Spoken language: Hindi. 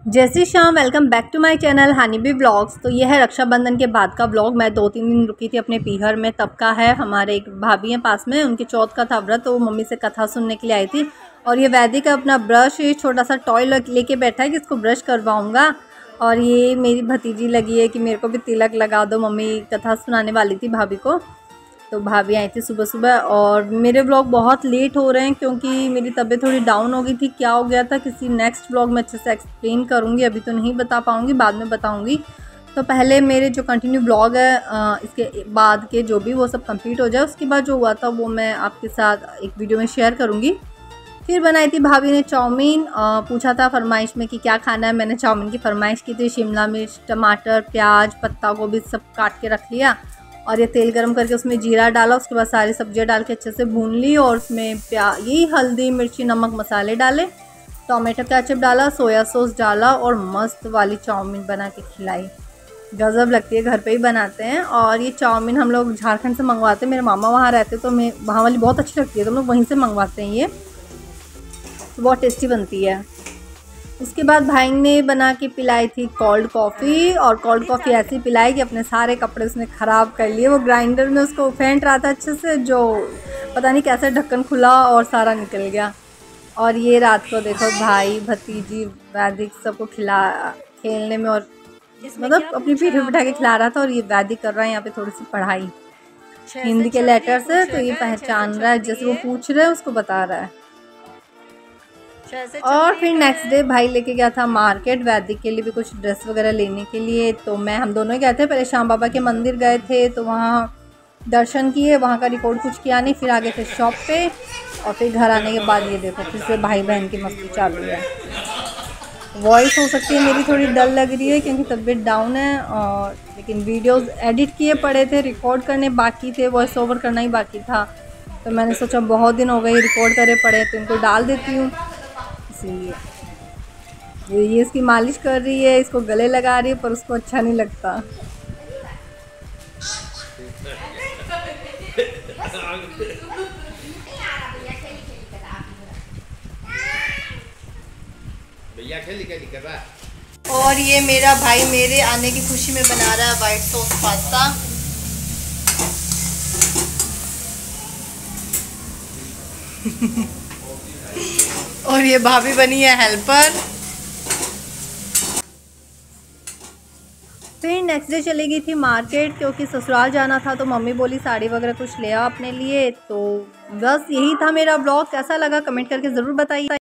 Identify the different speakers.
Speaker 1: जय Shri Shyam. Welcome back to my channel Honeybee vlogs. तो यह है रक्षाबंधन के बाद का व्लॉग। मैं 2-3 दिन रुकी थी अपने पीहर में, तब का है। हमारे एक भाभी हैं पास में, उनके चौथ का था व्रत, तो वो मम्मी से कथा सुनने के लिए आई थी। और ये वैदिक अपना ब्रश, छोटा सा टॉय लेके बैठा है कि इसको ब्रश करवाऊँगा। और ये मेरी भतीजी लगी है कि मेरे को भी तिलक लगा दो। मम्मी कथा सुनाने वाली थी भाभी को, तो भाभी आई थी सुबह सुबह। और मेरे व्लॉग बहुत लेट हो रहे हैं क्योंकि मेरी तबीयत थोड़ी डाउन हो गई थी। क्या हो गया था किसी नेक्स्ट व्लॉग में अच्छे से एक्सप्लेन करूँगी, अभी तो नहीं बता पाऊँगी, बाद में बताऊँगी। तो पहले मेरे जो कंटिन्यू व्लॉग है इसके बाद के जो भी वो सब कंप्लीट हो जाए, उसके बाद जो हुआ था वो मैं आपके साथ एक वीडियो में शेयर करूँगी। फिर बनाई थी भाभी ने चाउमीन। पूछा था फरमाइश में कि क्या खाना है, मैंने चाउमीन की फरमाइश की थी। शिमला मिर्च, टमाटर, प्याज, पत्ता गोभी सब काट के रख लिया और ये तेल गरम करके उसमें जीरा डाला। उसके बाद सारी सब्जियां डाल के अच्छे से भून ली और उसमें यही हल्दी, मिर्ची, नमक, मसाले डाले, टोमेटो केचप डाला, सोया सॉस डाला और मस्त वाली चाउमीन बना के खिलाई। गज़ब लगती है, घर पे ही बनाते हैं। और ये चाउमीन हम लोग झारखंड से मंगवाते हैं, मेरे मामा वहाँ रहते तो मैं वहाँ वाली बहुत अच्छी लगती है, तो हम लोग वहीं से मंगवाते हैं। ये तो बहुत टेस्टी बनती है। उसके बाद भाई ने बना के पिलाई थी कोल्ड कॉफ़ी, और कोल्ड कॉफ़ी ऐसी पिलाई कि अपने सारे कपड़े उसने ख़राब कर लिए। वो ग्राइंडर में उसको फेंट रहा था अच्छे से, जो पता नहीं कैसे ढक्कन खुला और सारा निकल गया। और ये रात को देखो भाई, भतीजी, वैदिक सबको खेलने में, और मतलब अपनी पीठ पे बिठा के खिला रहा था। और ये वैदिक कर रहा है यहाँ पे थोड़ी सी पढ़ाई हिंदी के लेटर से, तो ये पहचान रहा है, जैसे वो पूछ रहे हैं उसको बता रहा है। और फिर नेक्स्ट डे भाई लेके गया था मार्केट वैदिक के लिए भी कुछ ड्रेस वगैरह लेने के लिए। तो हम दोनों ही गए थे। पहले श्याम बाबा के मंदिर गए थे, तो वहाँ दर्शन किए, वहाँ का रिकॉर्ड कुछ किया नहीं। फिर आगे थे शॉप पे, और फिर घर आने के बाद ये देखो फिर से भाई बहन की मस्ती चालू है। वॉइस हो सकती है मेरी थोड़ी डल लग रही है क्योंकि तबीयत डाउन है, और लेकिन वीडियोज़ एडिट किए पड़े थे, रिकॉर्ड करने बाकी थे, वॉइस ओवर करना ही बाकी था। तो मैंने सोचा बहुत दिन हो गए रिकॉर्ड करे पड़े, तो इनको डाल देती हूँ। इसीलिए ये इसकी मालिश कर रही है, इसको गले लगा रही है, पर उसको अच्छा नहीं लगता।
Speaker 2: भैया खेली क्या दिक्कत है?
Speaker 1: और ये मेरा भाई मेरे आने की खुशी में बना रहा है वाइट सॉस पास्ता। और ये भाभी बनी है हेल्पर। फिर नेक्स्ट डे चली गई थी मार्केट क्योंकि ससुराल जाना था, तो मम्मी बोली साड़ी वगैरह कुछ ले आ अपने लिए। तो बस यही था मेरा ब्लॉग। कैसा लगा कमेंट करके ज़रूर बताइए।